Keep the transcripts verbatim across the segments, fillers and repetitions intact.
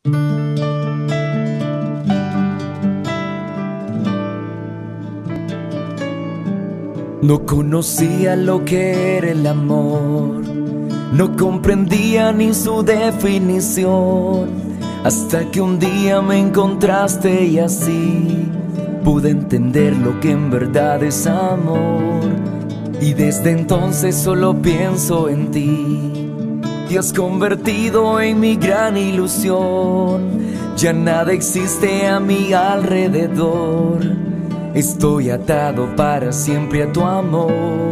No conocía lo que era el amor, no comprendía ni su definición, hasta que un día me encontraste y así pude entender lo que en verdad es amor. Y desde entonces solo pienso en ti, te has convertido en mi gran ilusión. Ya nada existe a mi alrededor, estoy atado para siempre a tu amor.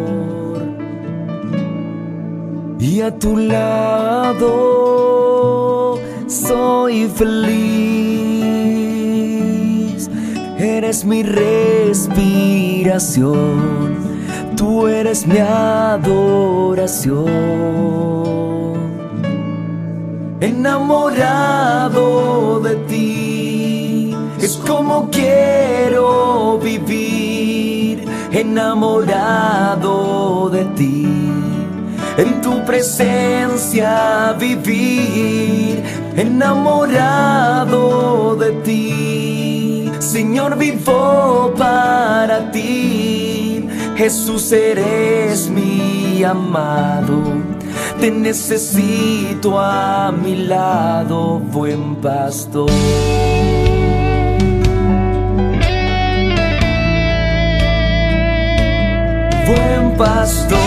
Y a tu lado soy feliz, eres mi respiración, tú eres mi adoración. Enamorado de ti, es como quiero vivir. Enamorado de ti, en tu presencia vivir. Enamorado de ti, Señor, vivo para ti. Jesús, eres mi amado, te necesito a mi lado, buen pastor. Buen pastor.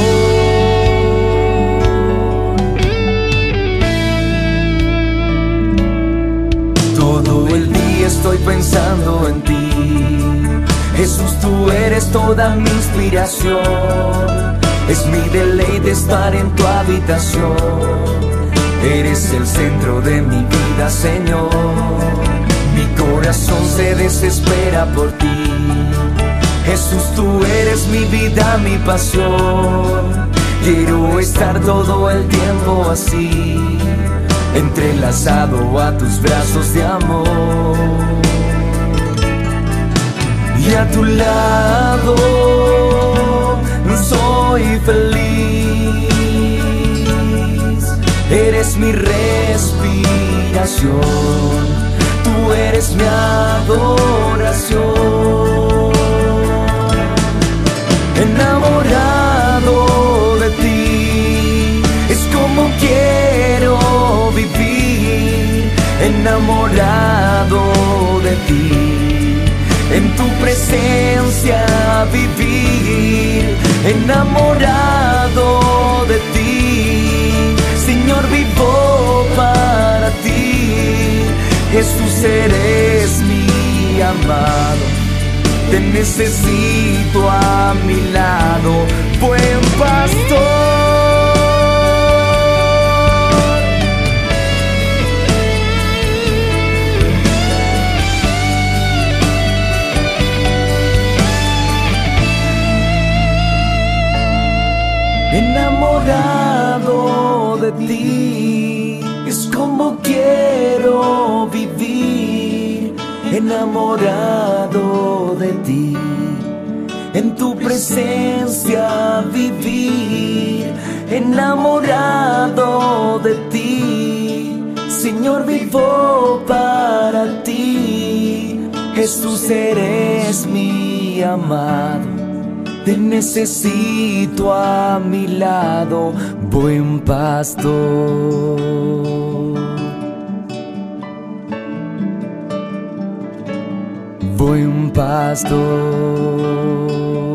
Todo el día estoy pensando en ti, Jesús, tú eres toda mi inspiración. Es mi deleite estar en tu habitación, eres el centro de mi vida, Señor. Mi corazón se desespera por ti, Jesús, tú eres mi vida, mi pasión. Quiero estar todo el tiempo así, entrelazado a tus brazos de amor. Y a tu lado soy feliz, eres mi respiración, tú eres mi adoración. Enamorado de ti, es como quiero vivir. Enamorado de ti, en tu presencia vivir. Enamorado de ti, Señor, vivo para ti. Jesús, eres mi amado, te necesito a mi lado, buen pastor. Enamorado de ti, es como quiero vivir. Enamorado de ti, en tu presencia vivir. Enamorado de ti, Señor, vivo para ti. Jesús, eres mi amado, te necesito a mi lado, buen pastor. Buen pastor.